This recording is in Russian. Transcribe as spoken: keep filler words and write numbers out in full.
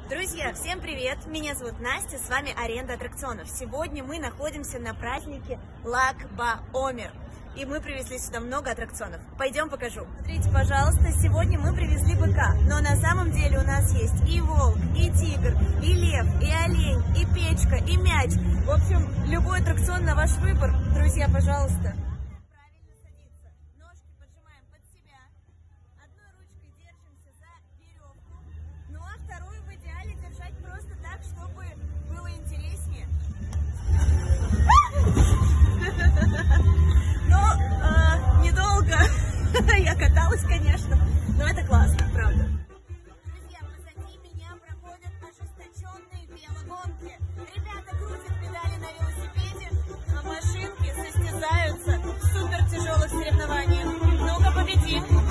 Друзья, всем привет! Меня зовут Настя, с вами Аренда аттракционов. Сегодня мы находимся на празднике Лак-Ба-Омер. И мы привезли сюда много аттракционов. Пойдем покажу. Смотрите, пожалуйста, сегодня мы привезли быка. Но на самом деле у нас есть и волк, и тигр, и лев, и олень, и печка, и мяч. В общем, любой аттракцион на ваш выбор. Друзья, пожалуйста. Правильно садиться. Ножки поджимаем под себя. Одной ручкой держимся за веревку. Ну а вторую в идеале держать просто так, чтобы было интереснее. Но э, недолго я каталась, конечно, но это классно, правда. Друзья, позади меня проходят ожесточенные велогонки. Ребята крутят педали на велосипеде, а машинки состязаются в супер тяжелых соревнованиях. Ну-ка, победи!